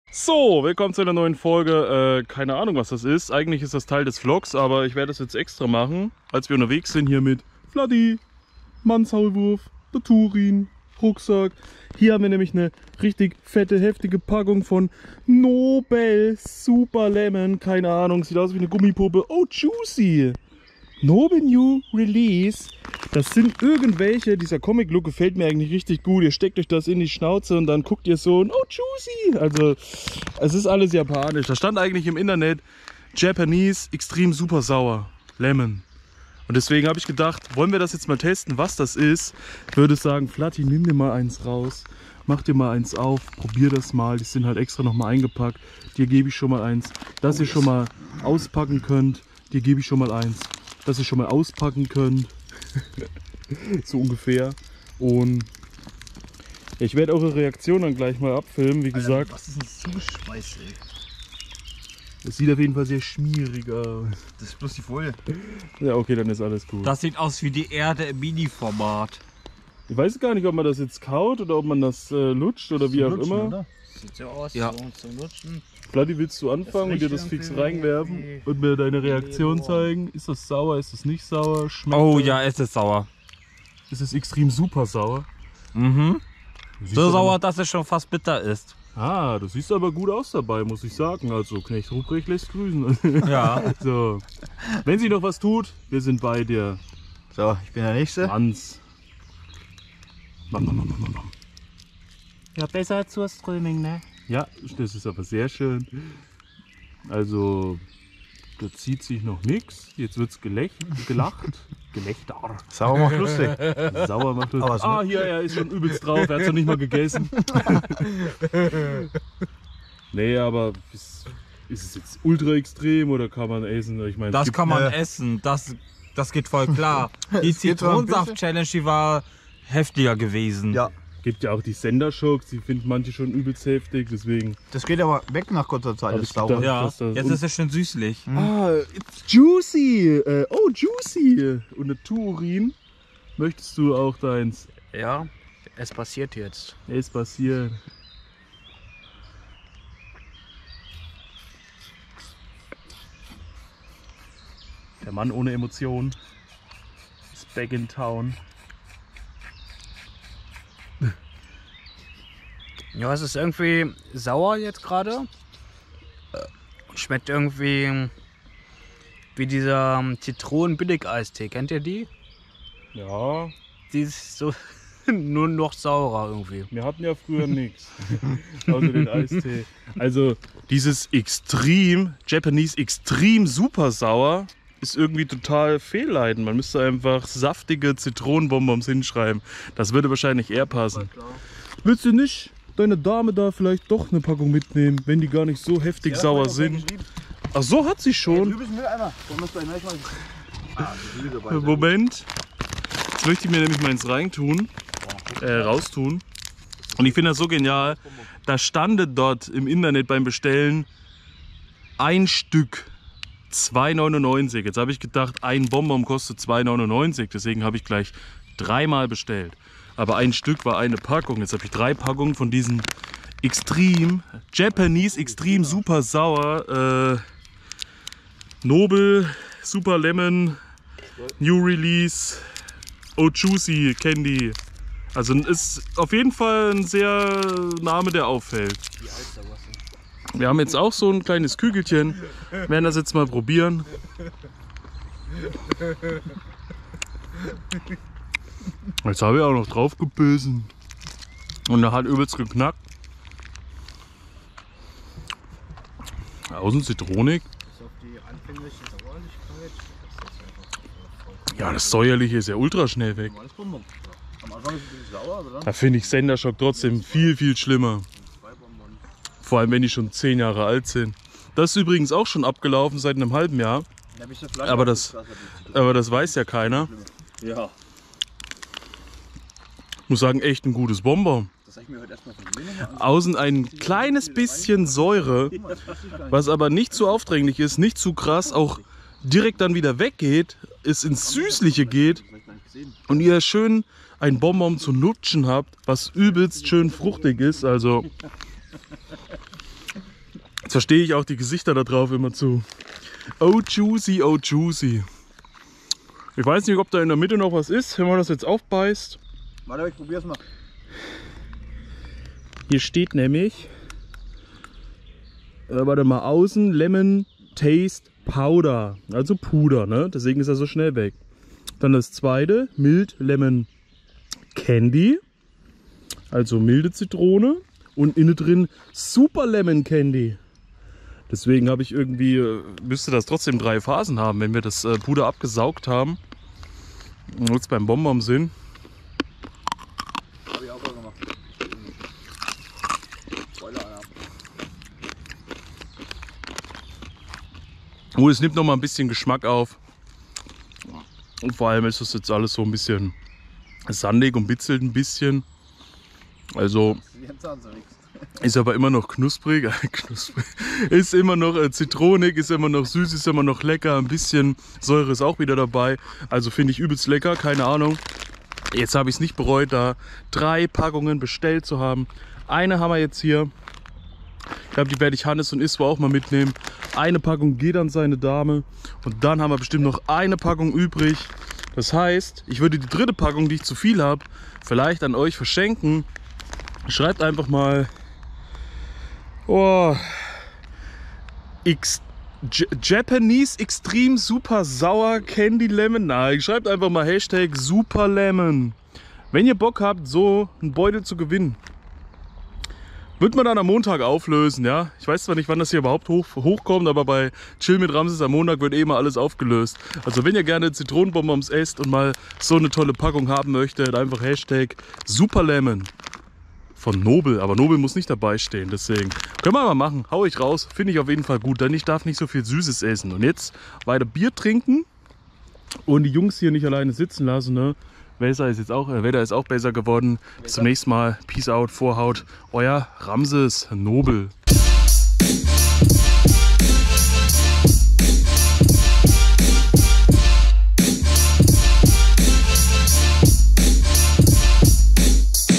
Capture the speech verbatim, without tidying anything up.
So, willkommen zu einer neuen Folge. Äh, keine Ahnung, was das ist. Eigentlich ist das Teil des Vlogs, aber ich werde das jetzt extra machen, als wir unterwegs sind hier mit Vladdy, Mannshaulwurf, der Turin, Rucksack. Hier haben wir nämlich eine richtig fette, heftige Packung von Nobel Super Lemon. Keine Ahnung, sieht aus wie eine Gummipuppe. Oh, juicy! Nobel New Release. Das sind irgendwelche, dieser Comic-Look gefällt mir eigentlich richtig gut. Ihr steckt euch das in die Schnauze und dann guckt ihr so und oh, juicy. Also, es ist alles japanisch. Da stand eigentlich im Internet Japanese extrem super sauer. Lemon. Und deswegen habe ich gedacht, wollen wir das jetzt mal testen, was das ist. Ich würde sagen, Flatti, nimm dir mal eins raus. Mach dir mal eins auf, probier das mal. Die sind halt extra nochmal eingepackt. Dir gebe ich schon mal eins, dass ihr schon mal auspacken könnt. Dir gebe ich schon mal eins, dass ihr schon mal auspacken könnt. So ungefähr. Und ich werde eure Reaktion dann gleich mal abfilmen, wie gesagt. Alter, was ist ein Zuschweiß, ey? Es sieht auf jeden Fall sehr schmierig aus. Das ist bloß die Folie. Ja, okay, dann ist alles gut. Das sieht aus wie die Erde im Mini-Format. Ich weiß gar nicht, ob man das jetzt kaut oder ob man das äh, lutscht oder wie auch Lutschen, immer. oder? Sieht so aus, Ja. so zum Lutschen. Vladi, willst du anfangen und dir das fix reinwerfen und mir deine Reaktion zeigen? Ist das sauer, ist das nicht sauer? Schmeckt Oh das? ja, es ist sauer. Ist es extrem super sauer? Mhm. Siehst So aber- sauer, dass es schon fast bitter ist. Ah, du siehst aber gut aus dabei, muss ich sagen. Also Knecht Ruprecht lässt grüßen. Ja. So, wenn sie noch was tut, wir sind bei dir. So, ich bin der Nächste. Manns. Mam, mam, mam, mam, mam. Ja, besser zur Ströming, ne? Ja, das ist aber sehr schön. Also, da zieht sich noch nichts. Jetzt wird's gelächt, gelacht. Gelächter. Sauer macht lustig. Sauer macht das. Aber es Ah, hier, er ist schon übelst drauf. Er hat noch nicht mal gegessen. Nee, aber ist, ist es jetzt ultra extrem oder kann man essen? Ich meine, es Das gibt- kann man äh, essen. Das, das geht voll klar. Die Es geht zwar ein Zitronensaft-Challenge, die war heftiger gewesen. Ja, gibt ja auch die Senderschocks, die finden manche schon übelst heftig, deswegen. das geht aber weg nach kurzer Zeit. Hab Das ich sauer. gedacht. Ja, Das- das- jetzt und- ist es schon süßlich. Ah, it's juicy. Äh, oh, juicy. Und eine Turin. Möchtest du auch deins? Ja, es passiert jetzt. Es passiert. Der Mann ohne Emotionen ist back in town. Ja, es ist irgendwie sauer jetzt gerade. Schmeckt irgendwie wie dieser ähm, Zitronen-Billig-Eistee. Kennt ihr die? Ja, Die ist so nur noch saurer irgendwie. wir hatten ja früher nichts. Außer den Eistee. Also dieses extrem, Japanese extrem super sauer ist irgendwie total fehlleitend. Man müsste einfach saftige Zitronenbonbons hinschreiben. Das würde wahrscheinlich eher passen. Willst du nicht deine Dame da vielleicht doch eine Packung mitnehmen, wenn die gar nicht so heftig sauer sind? Ach so, hat sie schon. Moment. Jetzt möchte ich mir nämlich meins reintun, äh, raustun. Und ich finde das so genial. Da standet dort im Internet beim Bestellen ein Stück zwei neunundneunzig. Jetzt habe ich gedacht, ein Bonbon kostet zwei neunundneunzig. Deswegen habe ich gleich dreimal bestellt. Aber ein Stück war eine Packung. Jetzt habe ich drei Packungen von diesen extrem, Japanese extrem super sauer, äh, Nobel Super Lemon New Release Oh Juicy Candy. Also ist auf jeden Fall ein sehr Name, der auffällt. Wir haben jetzt auch so ein kleines Kügelchen. Werden das jetzt mal probieren. Jetzt habe ich auch noch drauf gebissen. Und er hat übelst geknackt. Außen zitronig. Ja, das Säuerliche ist ja ultra schnell weg. Da finde ich Senderschock trotzdem viel, viel schlimmer. Vor allem, wenn die schon zehn Jahre alt sind. Das ist übrigens auch schon abgelaufen seit einem halben Jahr. Aber das, aber das weiß ja keiner. Ja. Ich muss sagen, echt ein gutes Bonbon. Außen ein kleines bisschen Säure, was aber nicht zu aufdringlich ist, nicht zu krass, auch direkt dann wieder weggeht, es ins Süßliche geht und ihr schön ein Bonbon zu lutschen habt, was übelst schön fruchtig ist. Also Jetzt verstehe ich auch die Gesichter da drauf immer zu. Oh juicy, oh juicy. Ich weiß nicht, ob da in der Mitte noch was ist, wenn man das jetzt aufbeißt. Warte, ich probier's mal. Hier steht nämlich, äh, warte mal, außen Lemon Taste Powder, also Puder, ne? Deswegen ist er so schnell weg. Dann das zweite, Mild Lemon Candy, also milde Zitrone und innen drin Super Lemon Candy. Deswegen habe ich irgendwie, äh, müsste das trotzdem drei Phasen haben, wenn wir das äh, Puder abgesaugt haben. Und jetzt beim Bonbon sind. Hab ich auch mal gemacht. Oh, es nimmt noch mal ein bisschen Geschmack auf. Und vor allem ist das jetzt alles so ein bisschen sandig und bitzelt ein bisschen. Also ist aber immer noch knusprig. knusprig. Ist immer noch äh, zitronig, ist immer noch süß, ist immer noch lecker. Ein bisschen Säure ist auch wieder dabei. Also finde ich übelst lecker, keine Ahnung. Jetzt habe ich es nicht bereut, da drei Packungen bestellt zu haben. Eine haben wir jetzt hier. Ich glaube, die werde ich Hannes und Iswa auch mal mitnehmen. Eine Packung geht an seine Dame. Und dann haben wir bestimmt noch eine Packung übrig. Das heißt, ich würde die dritte Packung, die ich zu viel habe, vielleicht an euch verschenken. Schreibt einfach mal oh, X, J Japanese Extreme Super Sour Candy Lemon. Nein, schreibt einfach mal Hashtag Super Lemon. Wenn ihr Bock habt, so einen Beutel zu gewinnen. Wird man dann am Montag auflösen, ja. Ich weiß zwar nicht, wann das hier überhaupt hoch, hochkommt, aber bei Chill mit Ramses am Montag wird eh mal alles aufgelöst. Also wenn ihr gerne Zitronenbonbons esst und mal so eine tolle Packung haben möchtet, einfach Hashtag Super Lemon von Nobel. Aber Nobel muss nicht dabei stehen, deswegen können wir mal machen. Hau ich raus, finde ich auf jeden Fall gut, denn ich darf nicht so viel Süßes essen. Und jetzt weiter Bier trinken und die Jungs hier nicht alleine sitzen lassen, ne. Wetter ist jetzt auch, äh, Wetter ist auch besser geworden. Bis zum nächsten Mal. Peace out, Vorhaut. Euer Ramses Nobel.